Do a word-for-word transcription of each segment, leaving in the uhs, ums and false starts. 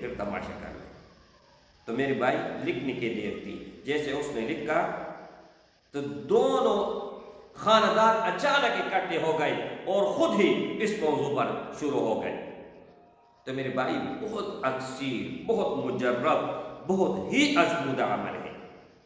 پھر تماشا کر لیں۔ تو میرے بھائی لکھنے کی دیر تھی، جیسے اس نے لکھا تو دونوں خاندان اچانک اکٹھے ہو گئے اور خود ہی اس موضوع پر شروع ہو گئے۔ تو میرے بھائی بہت اکثیر، بہت مجرب، بہت ہی ازمودہ عمل ہے۔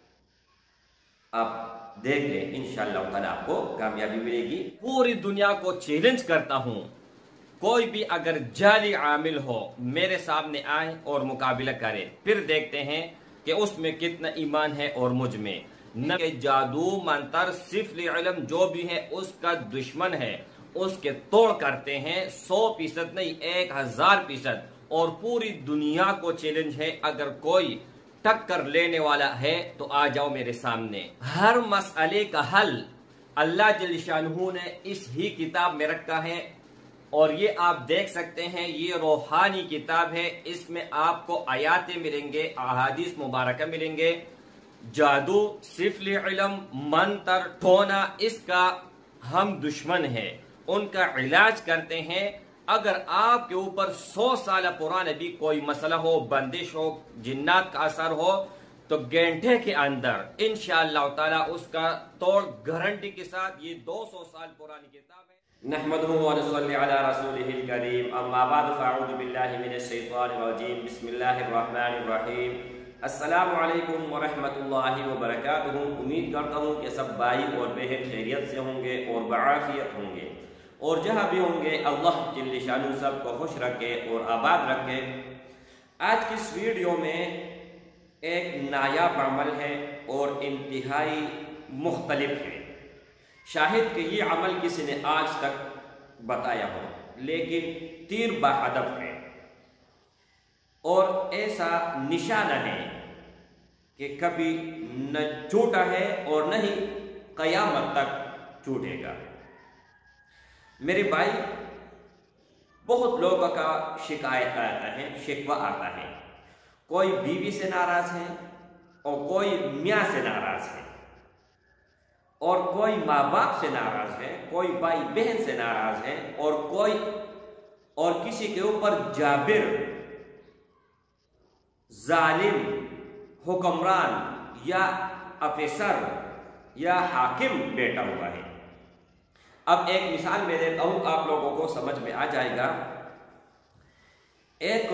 آپ دیکھ لیں، انشاءاللہ تعالیٰ آپ کو کامیابی ملے گی۔ پوری دنیا کو چیلنج کرتا ہوں، کوئی بھی اگر جعلی عامل ہو میرے سامنے آئے اور مقابلہ کرے، پھر دیکھتے ہیں کہ اس میں کتنا ایمان ہے اور مجھ میں۔ نہ کہ جادو منتر صفر علم جو بھی ہے اس کا دشمن ہے، اس کے توڑ کرتے ہیں، سو فیصد نہیں ایک ہزار فیصد۔ اور پوری دنیا کو چیلنج ہے، اگر کوئی ٹکر لینے والا ہے تو آ جاؤ میرے سامنے۔ ہر مسئلے کا حل اللہ جل شانہ نے اس ہی کتاب میں رکھا ہے، اور یہ آپ دیکھ سکتے ہیں، یہ روحانی کتاب ہے۔ اس میں آپ کو آیاتیں ملیں گے، احادیث مبارکہ ملیں گے۔ جادو، صفر علم، منتر، ٹونا، اس کا ہم دشمن ہیں، ان کا علاج کرتے ہیں۔ اگر آپ کے اوپر سو سالہ پرانا بھی کوئی مسئلہ ہو، بندش ہو، جنات کا اثر ہو، تو گھنٹے کے اندر انشاءاللہ تعالی اس کا توڑ گارنٹی کے ساتھ۔ یہ دو سو سال پرانی کتاب ہے۔ نحمدہ و نصلی علی رسولہ الکریم، اما بعد فاعوذ باللہ من الشیطان الرجیم، بسم اللہ الرحمن الرحیم۔ السلام علیکم ورحمۃ اللہ وبرکاتہ۔ امید کرتا ہوں کہ سب بھائی اور بہن خیریت سے ہوں گے اور بعافیت ہوں گے، اور جہاں بھی ہوں گے اللہ جل شانہ سب کو خوش رکھے اور آباد رکھے۔ آج کی اس ویڈیو میں ایک نایاب عمل ہے اور انتہائی مختلف ہے۔ شاہد کہ یہ عمل کسی نے آج تک بتایا ہو، لیکن تیر بہدف ہے اور ایسا نشانہ ہے کہ کبھی نہ چھوٹا ہے اور نہ ہی قیامت تک چھوٹے گا۔ میرے بھائی، بہت لوگوں کا شکایت آتا ہے، شکوہ آتا ہے، کوئی بیوی سے ناراض ہے اور کوئی میاں سے ناراض ہے، اور کوئی ماں باپ سے ناراض ہے، کوئی بھائی بہن سے ناراض ہے، اور کوئی اور کسی کے اوپر جابر، ظالم، حکمران یا افسر یا حاکم بیٹھا ہوا ہے۔ اب ایک مثال میں دیتا ہوں، آپ لوگوں کو سمجھ میں آ جائے گا۔ ایک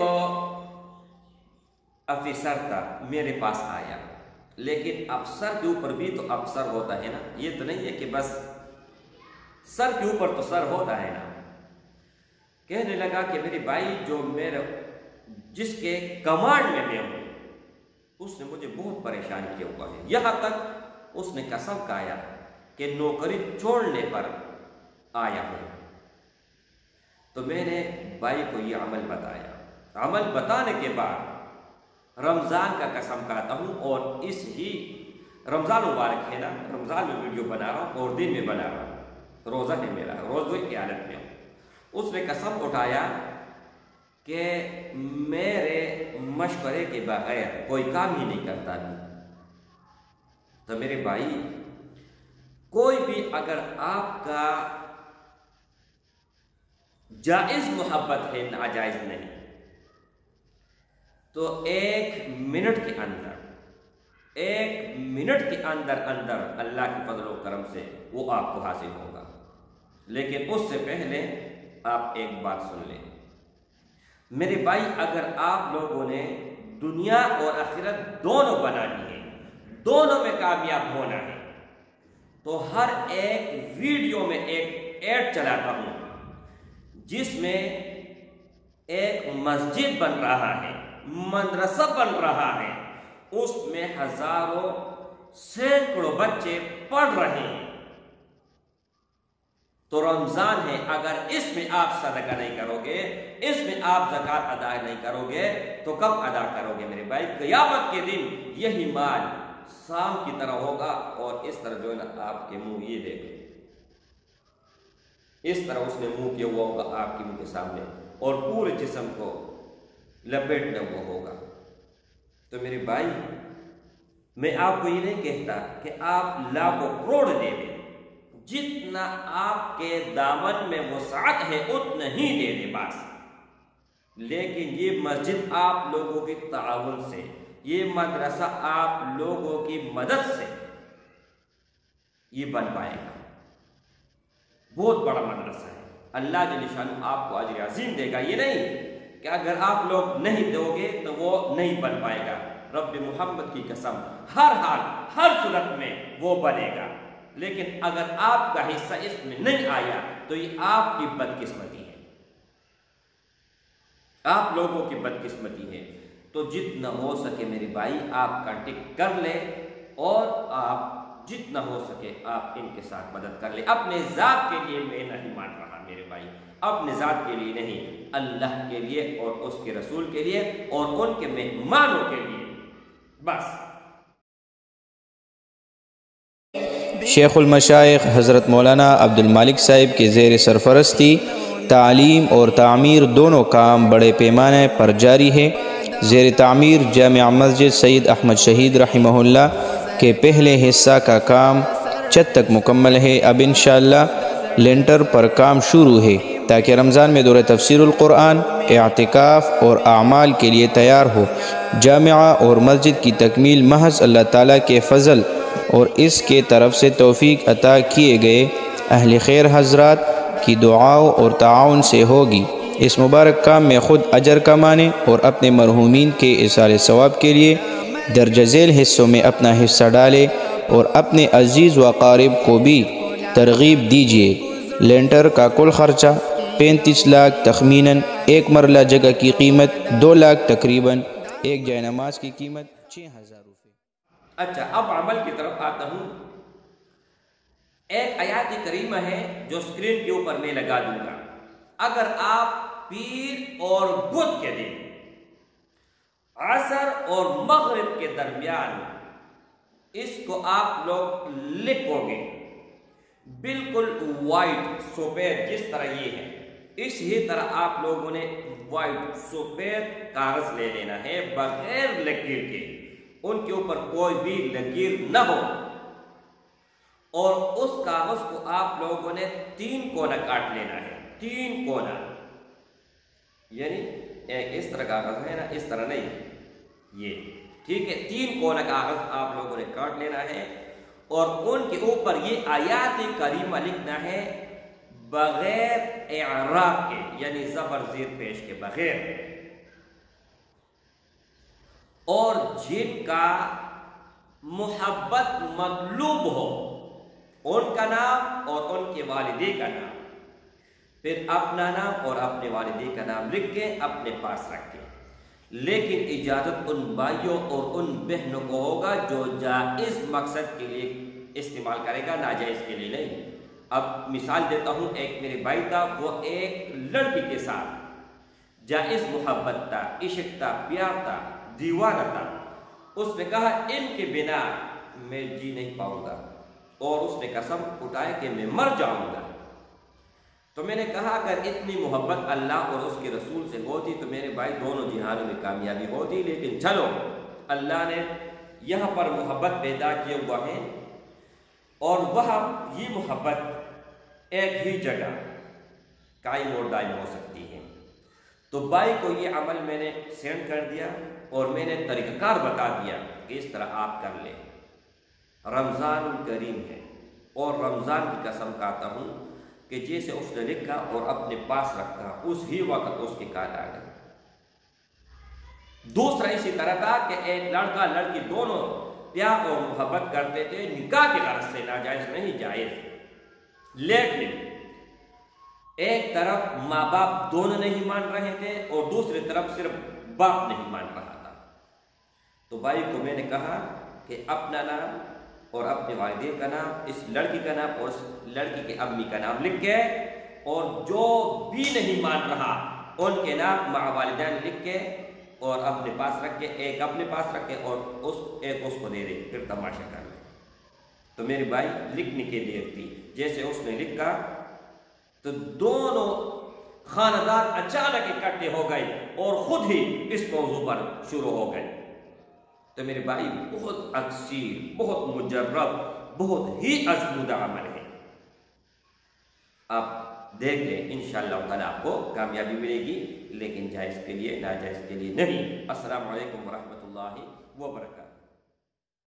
افسر تھا، میرے پاس آیا، لیکن افسر کے اوپر بھی تو افسر ہوتا ہے نا، یہ تو نہیں ہے کہ بس سر کے اوپر تو سر ہوتا ہے نا۔ کہنے لگا کہ میرے بھائی، جو میرے جس کے کمانڈ میں میں ہوں اس نے مجھے بہت پریشان کیا ہوا ہے، یہاں تک اس نے قسم کھایا کہ نوکری چھوڑنے پر آیا ہوں۔ تو میں نے بھائی کو یہ عمل بتایا۔ عمل بتانے کے بعد رمضان کا قسم کھاتا ہوں، اور اس ہی رمضان مبارک ہے نا، رمضان میں ویڈیو بنا رہا ہوں اور دن میں بنا رہا ہوں، روزہ ہے میرا، روزے کی حالت میں ہوں۔ اس نے قسم اٹھایا کہ میرے مشورے کے بغیر کوئی کام ہی نہیں کرتا بھی۔ تو میرے بھائی، کوئی بھی اگر آپ کا جائز محبت ہے، ناجائز نہیں، تو ایک منٹ کے اندر ایک منٹ کے اندر اندر اللہ کے فضل و کرم سے وہ آپ کو حاصل ہوگا۔ لیکن اس سے پہلے آپ ایک بات سن لیں میرے بھائی، اگر آپ لوگوں نے دنیا اور آخرت دونوں بنانی ہے، دونوں میں کامیاب ہونا ہے، تو ہر ایک ویڈیو میں ایک ایڈ چلاتا ہوں جس میں ایک مسجد بن رہا ہے، مدرسہ بن رہا ہے، اس میں ہزاروں سینکڑوں بچے پڑھ رہے ہیں۔ تو رمضان ہے، اگر اس میں آپ صدقہ نہیں کرو گے، اس میں آپ زکوٰۃ ادا نہیں کرو گے، تو کب ادا کرو گے میرے بھائی؟ قیامت کے دن یہی مال سام کی طرح ہوگا، اور اس طرح جو ہے نا آپ کے منہ یہ دیکھو، اس طرح اس نے منہ کیا ہوا ہوگا آپ کے منہ کے سامنے، اور پورے جسم کو لپیٹنے ہوا ہوگا۔ تو میرے بھائی، میں آپ کو یہ نہیں کہتا کہ آپ لاکھوں کروڑ دے دیں، جتنا آپ کے دامن میں وسعت ہے اتنا ہی دے دیں بس۔ لیکن یہ مسجد آپ لوگوں کی تعاون سے، یہ مدرسہ آپ لوگوں کی مدد سے یہ بن پائے گا۔ بہت بڑا مدرسہ ہے، اللہ جل شانہ آپ کو اجر عظیم دے گا۔ یہ نہیں کہ اگر آپ لوگ نہیں دو گے تو وہ نہیں بن پائے گا۔ رب محمد کی قسم، ہر حال ہر صورت میں وہ بنے گا، لیکن اگر آپ کا حصہ اس میں نہیں آیا تو یہ آپ کی بدقسمتی ہے، آپ لوگوں کی بدقسمتی ہے۔ تو جتنا ہو سکے میرے بھائی آپ کانٹیکٹ کر لیں، اور آپ جتنا ہو سکے آپ ان کے ساتھ مدد کر لیں۔ اپنے ذات کے لیے میں نہیں مان رہا میرے بھائی، اپنے ذات کے لیے نہیں، اللہ کے لیے اور اس کے رسول کے لیے اور ان کے مہمانوں کے لیے بس۔ شیخ المشائخ حضرت مولانا عبد المالک صاحب کے زیر سرپرستی تعلیم اور تعمیر دونوں کام بڑے پیمانے پر جاری ہے۔ زیر تعمیر جامع مسجد سید احمد شہید رحمہ اللہ کے پہلے حصہ کا کام چھت تک مکمل ہے۔ اب انشاءاللہ لینٹر پر کام شروع ہے تاکہ رمضان میں دورہ تفسیر القرآن، اعتکاف اور اعمال کے لیے تیار ہو۔ جامعہ اور مسجد کی تکمیل محض اللہ تعالیٰ کے فضل اور اس کے طرف سے توفیق عطا کیے گئے اہل خیر حضرات کی دعاؤں اور تعاون سے ہوگی۔ اس مبارک کام میں خود اجر کمانے اور اپنے مرحومین کے ایصال ثواب کے لیے درجہ ذیل حصوں میں اپنا حصہ ڈالے اور اپنے عزیز و اقارب کو بھی ترغیب دیجیے۔ لینٹر کا کل خرچہ پینتیس لاکھ تخمیناً، ایک مرلہ جگہ کی قیمت دو لاکھ تقریباً، ایک جائے نماز کی قیمت چھ ہزار روپے۔ اچھا، اب عمل کی طرف آتا ہوں۔ ایک آیات کریمہ ہے جو اسکرین کے اوپر میں لگا دوں گا۔ اگر آپ پیر اور بدھ کے دن عصر اور مغرب کے درمیان اس کو آپ لوگ لکھو گے بالکل وائٹ سفید، جس طرح یہ ہے اسی طرح آپ لوگوں نے وائٹ سفید کاغذ لے لینا ہے بغیر لکیر کے، ان کے اوپر کوئی بھی لکیر نہ ہو، اور اس کاغذ کو آپ لوگوں نے تین کونا کاٹ لینا ہے۔ تین کونا یعنی ایک اس طرح کاغذ ہے نا، اس طرح نہیں، یہ ٹھیک ہے، تین کونا کاغذ آپ لوگوں نے کاٹ لینا ہے، اور ان کے اوپر یہ آیات کریمہ لکھنا ہے بغیر اعراب کے، یعنی زبر زیر پیش کے بغیر، اور جن کا محبت مطلوب ہو ان کا نام اور ان کے والدے کا نام، پھر اپنا نام اور اپنے والدے کا نام لکھ کے اپنے پاس رکھیں۔ لیکن اجازت ان بھائیوں اور ان بہنوں کو ہوگا جو جائز مقصد کے لیے استعمال کرے گا، ناجائز کے لیے نہیں۔ اب مثال دیتا ہوں، ایک میرے بھائی تھا، وہ ایک لڑکی کے ساتھ جائز محبت تھا، عشق تھا، پیار تھا، دیوانہ تھا، اس نے کہا ان کے بنا میں جی نہیں پاؤں گا، اور اس نے قسم اٹھایا کہ میں مر جاؤں گا۔ تو میں نے کہا اگر اتنی محبت اللہ اور اس کے رسول سے ہوتی تو میرے بھائی دونوں جہانوں میں کامیابی ہوتی، لیکن چلو اللہ نے یہاں پر محبت پیدا کیے ہوا ہے، اور وہاں یہ محبت ایک ہی جگہ قائم اور دائم ہو سکتی ہے۔ تو بھائی کو یہ عمل میں نے سینڈ کر دیا، اور میں نے طریقہ کار بتا دیا کہ اس طرح آپ کر لیں۔ رمضان الکریم ہے، اور رمضان کی قسم کھاتا ہوں کہ جیسے اس نے لکھا اور اپنے پاس رکھا اس ہی وقت اس کے کال آ گئے۔ دوسرا اسی طرح تھا کہ ایک لڑکا لڑکی دونوں پیار اور محبت کرتے تھے، نکاح کے غرض سے، ناجائز نہیں، جائز، لیکن ایک طرف ماں باپ دونوں نہیں مان رہے تھے اور دوسری طرف صرف باپ نہیں مان رہا تھا۔ تو بھائی کو میں نے کہا کہ اپنا نام اور اپنے والدین کا نام، اس لڑکی کا نام اور اس لڑکی کے امی کا نام لکھ کے، اور جو بھی نہیں مان رہا ان کے نام مع والدین لکھ کے اور اپنے پاس رکھ کے، ایک اپنے پاس رکھ کے اور اس ایک اس کو دے دے، پھر تماشا کر لے۔ تو میرے بھائی لکھنے کی دیر تھی، جیسے اس نے لکھا تو دونوں خاندان اچانک اکٹھے ہو گئے اور خود ہی اس موضوع پر شروع ہو گئے۔ تو میرے بھائی بہت اکثیر، بہت مجرب، بہت ہی ازمودہ عمل ہے۔ اب دیکھ لیں، انشاءاللہ تعالیٰ آپ کو کامیابی ملے گی، لیکن جائز کے لیے، ناجائز کے لیے نہیں۔ السلام علیکم ورحمۃ اللہ وبرکاتہ۔